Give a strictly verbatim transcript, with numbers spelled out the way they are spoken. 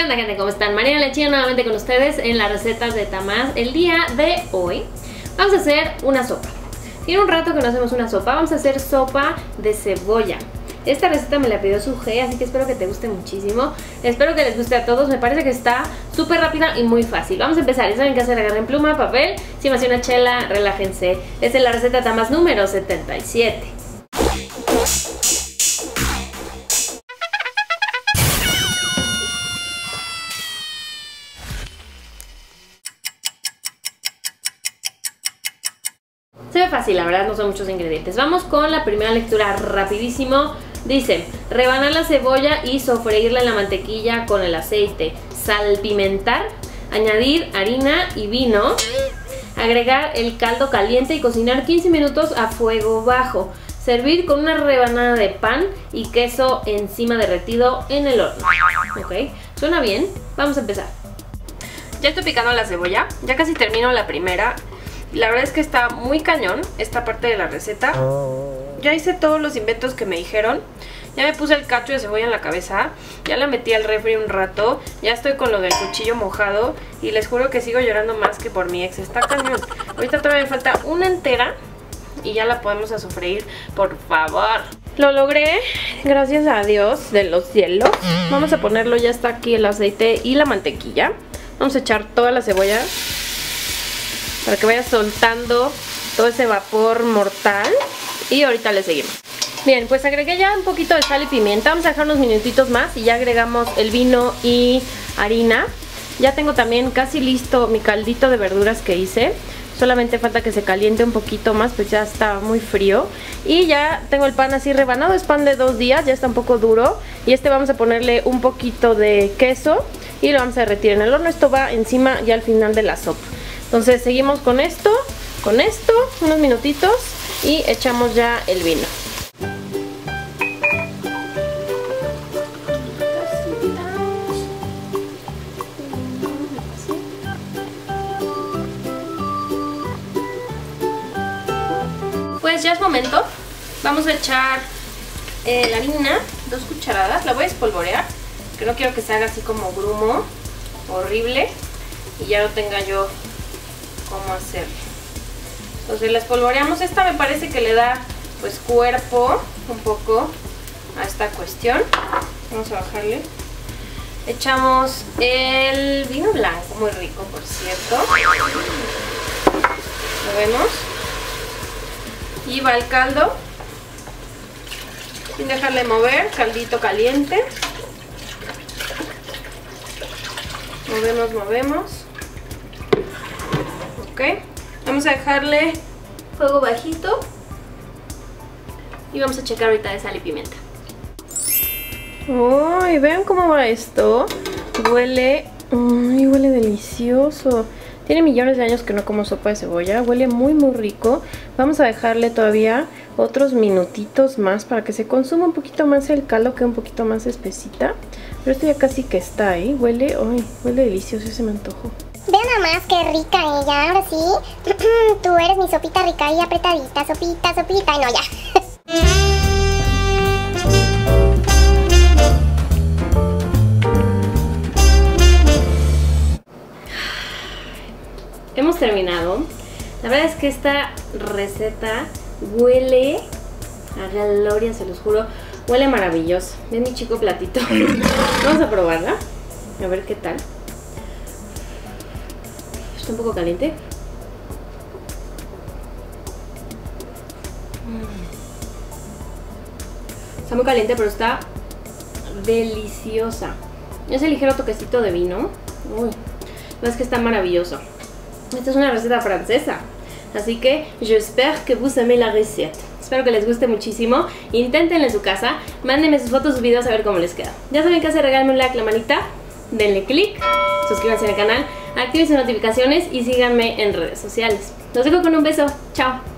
onda, gente? ¿Cómo están? Mariana La China nuevamente con ustedes en las recetas de Tamás. El día de hoy vamos a hacer una sopa. Tiene un rato que no hacemos una sopa. Vamos a hacer sopa de cebolla. Esta receta me la pidió su G, así que espero que te guste muchísimo. Espero que les guste a todos. Me parece que está súper rápida y muy fácil. Vamos a empezar. Ya saben qué hacer. Agarren pluma, papel. Si me hace una chela, relájense. Esta es la receta de Tamás número setenta y siete. Se ve fácil, la verdad, no son muchos ingredientes. Vamos con la primera lectura rapidísimo. Dice, rebanar la cebolla y sofreírla en la mantequilla con el aceite. Salpimentar, añadir harina y vino. Agregar el caldo caliente y cocinar quince minutos a fuego bajo. Servir con una rebanada de pan y queso encima derretido en el horno. Ok, suena bien. Vamos a empezar. Ya estoy picando la cebolla. Ya casi termino la primera. La verdad es que está muy cañón esta parte de la receta. Ya hice todos los inventos que me dijeron. Ya me puse el cacho de cebolla en la cabeza. Ya la metí al refri un rato. Ya estoy con lo del cuchillo mojado. Y les juro que sigo llorando más que por mi ex. Está cañón. Ahorita todavía me falta una entera. Y ya la podemos a sofreír, por favor. Lo logré, gracias a Dios de los cielos. Vamos a ponerlo, ya está aquí el aceite y la mantequilla. Vamos a echar toda la cebolla para que vaya soltando todo ese vapor mortal. Y ahorita le seguimos. Bien, pues agregué ya un poquito de sal y pimienta. Vamos a dejar unos minutitos más y ya agregamos el vino y harina. Ya tengo también casi listo mi caldito de verduras que hice. Solamente falta que se caliente un poquito más, pues ya está muy frío. Y ya tengo el pan así rebanado, es pan de dos días, ya está un poco duro. Y este vamos a ponerle un poquito de queso y lo vamos a derretir en el horno. Esto va encima ya al final de la sopa. Entonces seguimos con esto, con esto, unos minutitos y echamos ya el vino. Pues ya es momento. Vamos a echar eh, la harina, dos cucharadas. La voy a espolvorear, que no quiero que se haga así como grumo horrible y ya no tenga yo cómo hacerlo. Entonces la espolvoreamos. Esta me parece que le da pues cuerpo un poco a esta cuestión. Vamos a bajarle. Echamos el vino blanco, muy rico por cierto. ¿Lo vemos? Y va el caldo, sin dejarle mover, caldito caliente. Movemos, movemos. Ok, vamos a dejarle fuego bajito. Y vamos a checar ahorita de sal y pimienta. Uy, vean cómo va esto. Huele, uy, huele delicioso. Tiene millones de años que no como sopa de cebolla. Huele muy muy rico. Vamos a dejarle todavía otros minutitos más para que se consuma un poquito más el caldo, que un poquito más espesita. Pero esto ya casi que está ahí. Huele, uy, huele delicioso, se me antojó. Vean nada más qué rica ella. Ahora sí, tú eres mi sopita rica y apretadita. Sopita, sopita. Y no, ya. Hemos terminado. La verdad es que esta receta huele a gloria, se los juro. Huele maravilloso. Ven mi chico platito. Vamos a probarla. A ver qué tal. Está un poco caliente. Está muy caliente, pero está deliciosa. Ese ligero toquecito de vino. Uy, la verdad es que está maravilloso. Esta es una receta francesa, así que j'espère que vous aimez la recette. Espero que les guste muchísimo. Inténtenla en su casa, mándenme sus fotos, sus videos a ver cómo les queda. Ya saben qué hacer, regálenme un like, la manita, denle click, suscríbanse al canal, activen sus notificaciones y síganme en redes sociales. Los dejo con un beso, chao.